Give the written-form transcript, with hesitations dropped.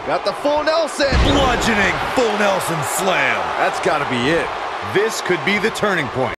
Got the full Nelson. Bludgeoning full Nelson slam. That's got to be it. This could be the turning point.